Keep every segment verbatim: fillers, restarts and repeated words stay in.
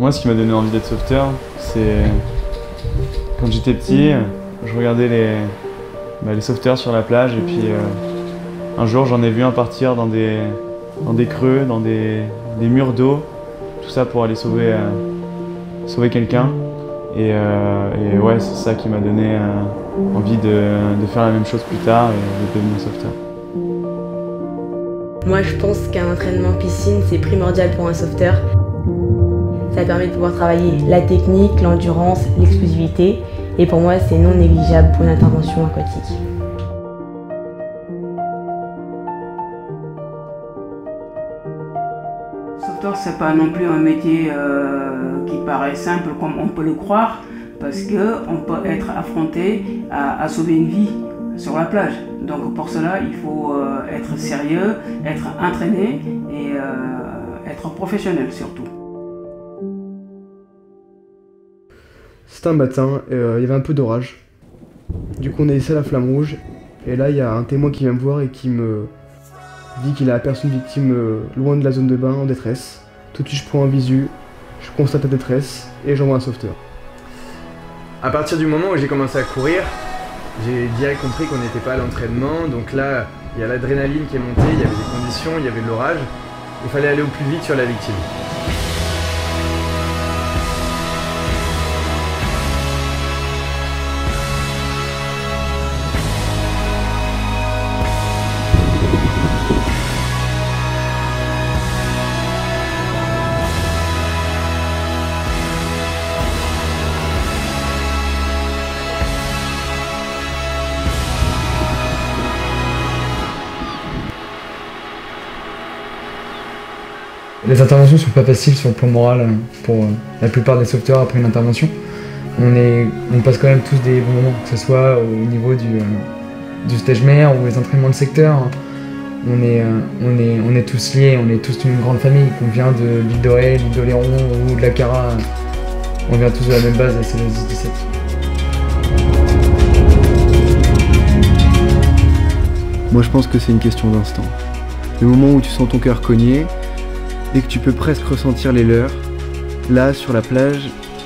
Moi, ce qui m'a donné envie d'être sauveteur, c'est quand j'étais petit, je regardais les, bah, les sauveteurs sur la plage et puis euh, un jour j'en ai vu un partir dans des, dans des creux, dans des, des murs d'eau, tout ça pour aller sauver, euh, sauver quelqu'un. Et, euh, et ouais, c'est ça qui m'a donné euh, envie de, de faire la même chose plus tard et de devenir sauveteur. Moi, je pense qu'un entraînement piscine, c'est primordial pour un sauveteur. Ça permet de pouvoir travailler la technique, l'endurance, l'explosivité. Et pour moi, c'est non négligeable pour une intervention aquatique. Sauveteur, c'est pas non plus un métier euh, qui paraît simple comme on peut le croire, parce qu'on peut être affronté à, à sauver une vie sur la plage. Donc pour cela, il faut euh, être sérieux, être entraîné et euh, être professionnel surtout. C'était un matin, euh, il y avait un peu d'orage. Du coup on est laissé à la flamme rouge. Et là il y a un témoin qui vient me voir et qui me dit qu'il a aperçu une victime euh, loin de la zone de bain en détresse. Tout de suite je prends un visu, je constate la détresse et j'envoie un sauveteur. À partir du moment où j'ai commencé à courir, j'ai direct compris qu'on n'était pas à l'entraînement. Donc là il y a l'adrénaline qui est montée, il y avait des conditions, il y avait de l'orage. Il fallait aller au plus vite sur la victime. Les interventions sont pas faciles sur le plan moral pour la plupart des sauveteurs après une intervention. On, est, on passe quand même tous des bons moments, que ce soit au niveau du, du stage mer ou les entraînements de secteur. On est, on, est, on est tous liés, on est tous une grande famille, qu'on vient de l'île de Ré, l'île d'Oléron ou de la Cara. On vient tous de la même base, c'est le dix dix-sept. Moi je pense que c'est une question d'instant. Le moment où tu sens ton cœur cogner, et que tu peux presque ressentir les leurs, là, sur la plage,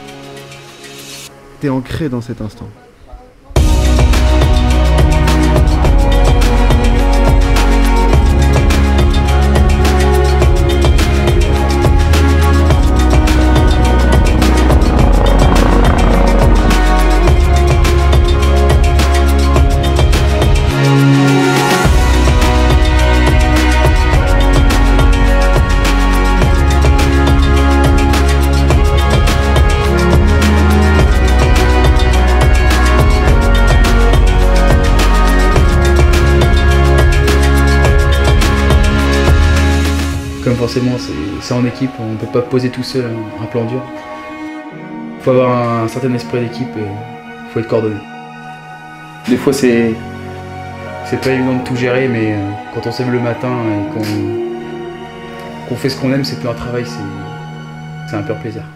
t'es ancré dans cet instant. Comme forcément c'est en équipe, on ne peut pas poser tout seul un plan dur. Il faut avoir un certain esprit d'équipe et il faut être coordonné. Des fois c'est c'est pas évident de tout gérer, mais quand on s'aime le matin et qu'on qu'on fait ce qu'on aime, c'est plus un travail, c'est un pur plaisir.